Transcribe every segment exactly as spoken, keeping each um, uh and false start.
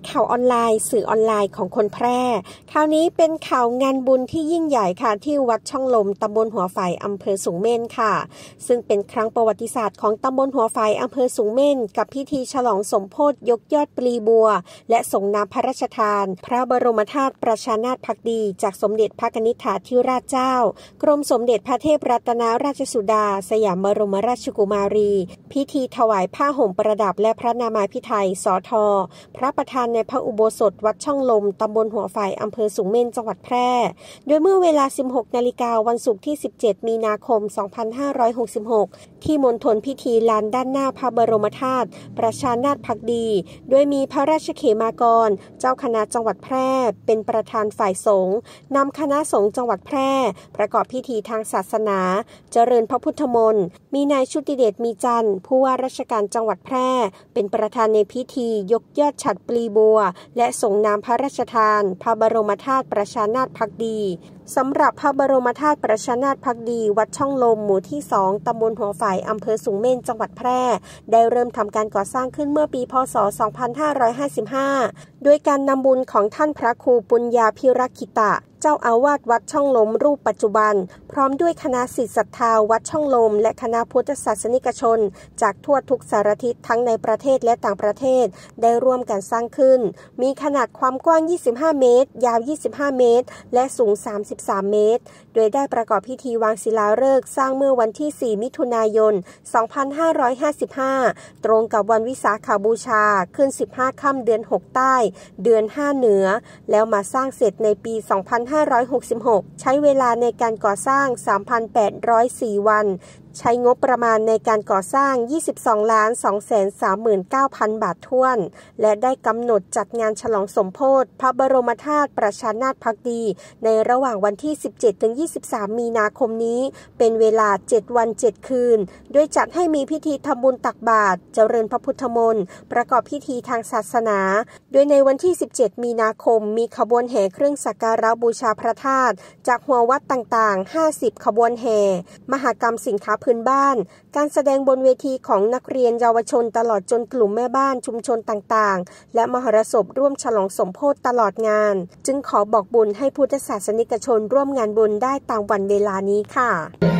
ข่าวออนไลน์สื่อออนไลน์ของคนแพร่คราวนี้เป็นข่าวงานบุญที่ยิ่งใหญ่ค่ะที่วัดช่องลมตำบลหัวไฝอำเภอสูงเม่นค่ะซึ่งเป็นครั้งประวัติศาสตร์ของตำบลหัวไฝอำเภอสูงเม่นกับพิธีฉลองสมโภชยกยอดปลีบัวและส่งน้ำพระราชทานพระบรมธาตุประชานาถภักดีจากสมเด็จพระกนิษฐาธิราชเจ้ากรมสมเด็จพระเทพรัตนราชสุดาสยามบรมราชกุมารีพิธีถวายผ้าห่มประดับและพระนามาภิไธยสทพระประธานในพระอุโบสถวัดช่องลมตำบลหัวไฝอำเภอสูงเม่นจังหวัดแพร่โดยเมื่อเวลา สิบหกนาฬิกาวันศุกร์ที่ สิบเจ็ดมีนาคม สองพันห้าร้อยหกสิบหก ที่มณฑลพิธีลานด้านหน้าพระบรมธาตุประชานาถภักดีโดยมีพระราชเขมากรเจ้าคณะจังหวัดแพร่เป็นประธานฝ่ายสงฆ์นำคณะสงฆ์จังหวัดแพร่ประกอบพิธีทางศาสนาเจริญพระพุทธมนต์มีนายชุติเดชมีจันทร์ผู้ว่าราชการจังหวัดแพร่เป็นประธานในพิธียกยอดฉัตรปลีบัวและส่งน้ำพระราชทานพระบรมธาตุประชานาถภักดีสำหรับพระบรมธาตุประชานาถภักดีวัดช่องลมหมู่ที่สองตำบลหัวไฝอำเภอสูงเม่นจังหวัดแพร่ได้เริ่มทำการก่อสร้างขึ้นเมื่อปีพ.ศ. สองพันห้าร้อยห้าสิบห้าโดยการนำบุญของท่านพระครูปุญญาภิรักขิตะเจ้าอาวาสวัดช่องลมรูปปัจจุบันพร้อมด้วยคณะศิษย์ศรัทธาวัดช่องลมและคณะพุทธศาสนิกชนจากทั่วทุกสารทิศทั้งในประเทศและต่างประเทศได้ร่วมกันสร้างขึ้นมีขนาดความกว้างยี่สิบห้าเมตรยาวยี่สิบห้าเมตรและสูงสามสิบสามเมตรโดยได้ประกอบพิธีวางศิลาฤกษ์สร้างเมื่อวันที่สี่มิถุนายนสองพันห้าร้อยห้าสิบห้าตรงกับวันวิสาขบูชาขึ้นสิบห้าค่ำเดือนหกใต้เดือนห้าเหนือแล้วมาสร้างเสร็จในปีสองพันห้าร้อยหกสิบหกใช้เวลาในการก่อสร้าง สามพันแปดร้อยสี่ วันใช้งบประมาณในการก่อสร้าง ยี่สิบสองล้านสองแสนสามหมื่นเก้าพัน บาทถ้วนและได้กำหนดจัดงานฉลองสมโภชพระบรมธาตุประชานาถภักดีในระหว่างวันที่ สิบเจ็ดถึงยี่สิบสาม มีนาคมนี้เป็นเวลา เจ็ด วัน เจ็ด คืนโดยจัดให้มีพิธีทำบุญตักบาตรเจริญพระพุทธมนต์ประกอบพิธีทางศาสนาโดยในวันที่ สิบเจ็ด มีนาคมมีขบวนแห่เครื่องสักการะบูชาพระธาตุจากหัววัดต่างๆห้าสิบขบวนแห่มหกรรมสินค้าพื้นบ้านการแสดงบนเวทีของนักเรียนเยาวชนตลอดจนกลุ่มแม่บ้านชุมชนต่างๆและมหรสพร่วมฉลองสมโภชตลอดงานจึงขอบอกบุญให้พุทธศาสนิกชนร่วมงานบุญได้ตามวันเวลานี้ค่ะ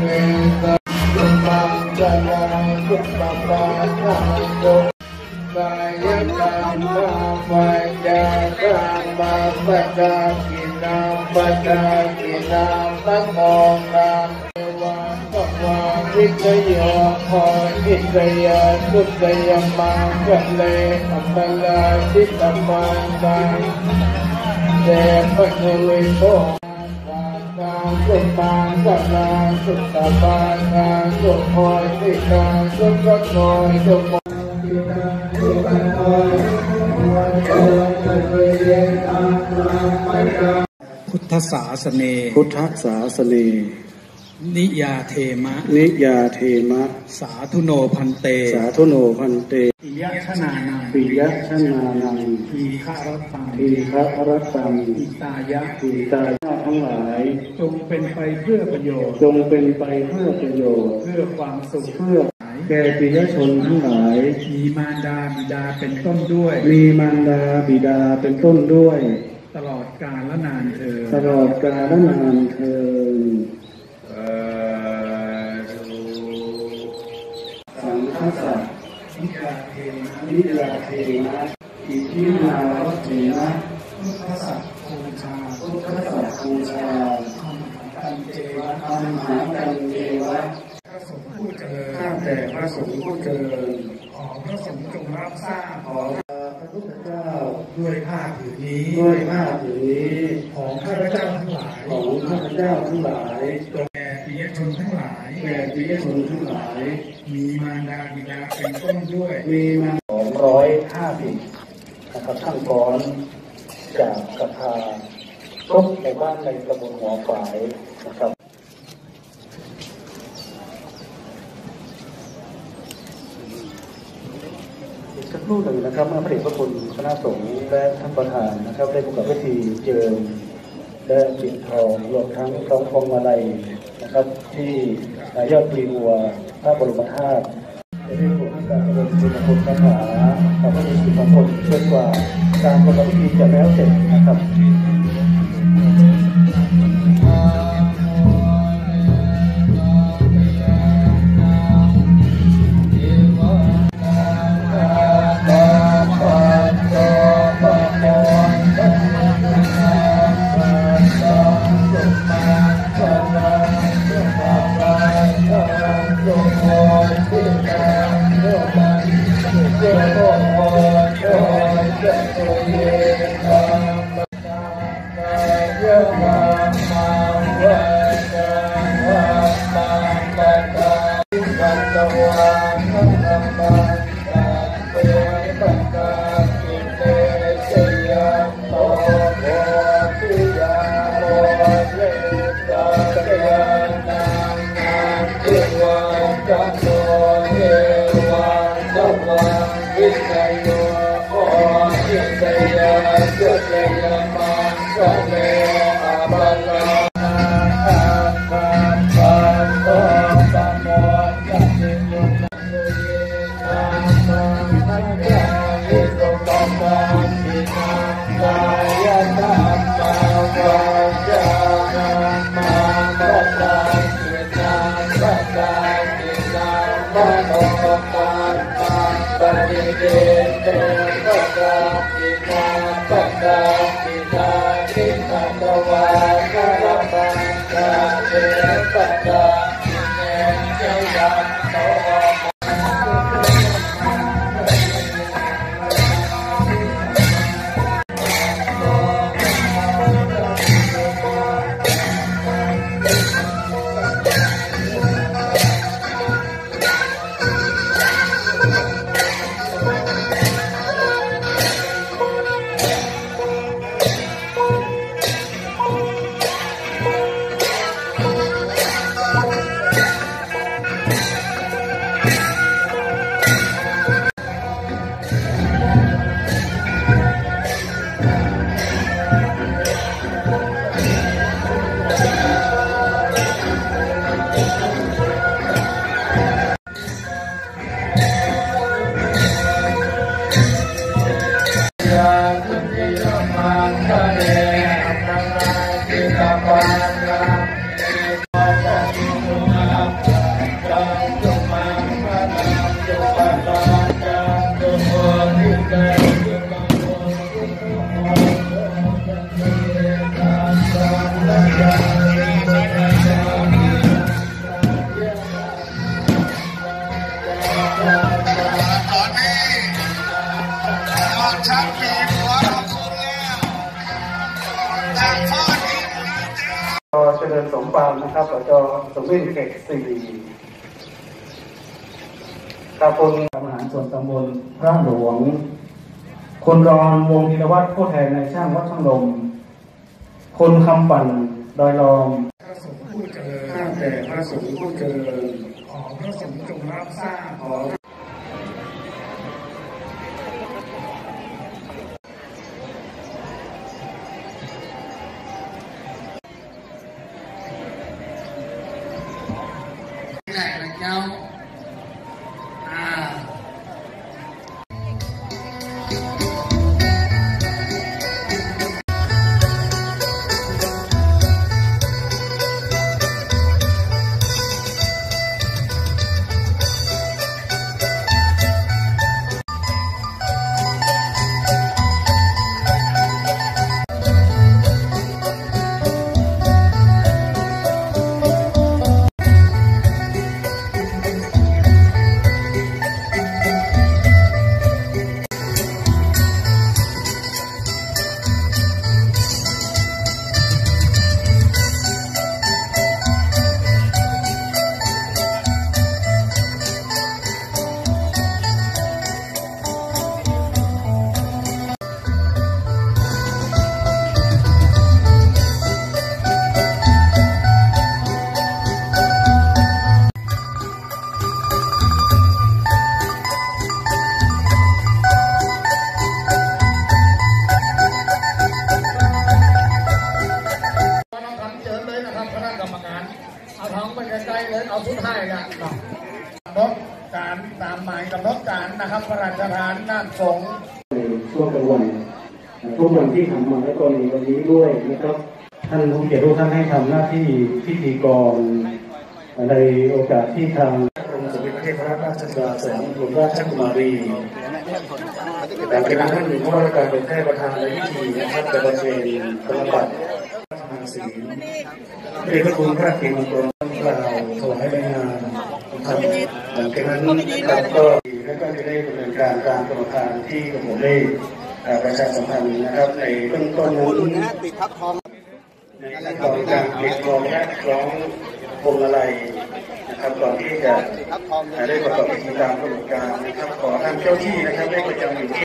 วิทยาพรวิทยาสุทยามังคะเลอัปลาทิตมังกังเดพะนุวิโภกาสุมังกลาสุตบานาสุโหติกาสุขโนสุโมตินาสุปโนวันโตตะเวเยอะระมะกาพุทธศาสเนพุทธศาสเนนิยาเทมะนิยาเทมะสาธุโนพันเตสาธุโนพันเตปิยะชนานังปิยะชนานังทีฆะรัตตังทีฆะรัตตังอิตายะอิตายะทั้งหลายจงเป็นไปเพื่อประโยชน์จงเป็นไปเพื่อประโยชน์เพื่อความสุขเพื่อแก่ปิยชนทั้งหลายมีมารดาบิดาเป็นต้นด้วยมีมารดาบิดาเป็นต้นด้วยตลอดกาลและนานเทอญตลอดกาลและนานเทอญสังฆสัจนิยาเทนะนิยาเทนะอิทินาวัตถินะพุทธสัจบูชาพุทธสัจบูชาธรรมกันเจวะธรรมหากันเจวะพระสงฆ์ผู้เจริญข้าแต่พระสงฆ์ผู้เจริญขอพระสงฆ์จงรับทราบขอพระพุทธเจ้าด้วยผ้าผืนนี้ด้วยผ้าผืนนี้ของข้าพเจ้าทั้งหลายของข้าพเจ้าทั้งหลายแก่ปิยชนทั้งหลายแก่ปิยชนทั้งหลายมีมารดาบิดาเป็นต้นด้วยมีมาสองร้อยห้าสิบนะครับขั้นตอนจากกระทาครบในบ้านในตำบลหัวฝายนะครับอีกสักครู่หนึ่งนะครับเมื่อพระเดชพระคุณคณะสงฆ์และท่านประธานนะครับได้ประกอบพิธีเจิมและปิดทองรวมทั้งคล้องพวงมาลัยนะครับที่ยอดปลีบัวพระบรมธาตุได้ได้ผลการเจริญบุญคุณคาถาพระพุทธมงคลเชื่อกว่าการประกอบพิธีจะแล้วเสร็จนะครับเจริญสมปานนะครับสจสมวินเขตสี่ขอบคุณบริหารส่วนตำบลพระหลวงคุณรอนวงธีรวัฒน์ผู้แทนในช่างวัดช่างลมคุณคำปั่นดอยลอมพระสงฆ์ผู้เจริญข้าแต่พระสงฆ์ผู้เจริญขอพระสงฆ์จงรับทราบขอแหล่งเจ้าอ่าเอาชุดให้กันกำหนดการตามหมายกำหนดการนะครับพระราชทานน้ำสงฆ์ช่วงกลางวันทุกคนที่ทำมาในกรณีวันนี้ด้วยนะครับท่านผู้เกียรติทุกท่านให้ทำหน้าที่พิธีกรในโอกาสที่ทางกรมสมเด็จพระเทพรัตนราชสุดาสยามบรมราชกุมารีแต่เป็นท่านหนึ่งผู้ว่าราชการเป็นแพทย์ประธานในพิธีนะครับจะบรรเลงธนบัตรทางศีลเรียกคุณพระเกียรติมงคลกล่าวถวายรายงานทำหลังจากนั้นครับก็แล้วก็จะได้ดำเนินการตามกรรมการที่ผมได้ประชาสัมพันธ์นะครับในเบื้องต้นนั้นในขั้นตอนการเรียกร้องและร้องพวงมาลัยนะครับก่อนที่จะได้ประกอบพิธีตามกำหนดการนะครับขอท่านเจ้าที่นะครับได้ประจำอยู่ที่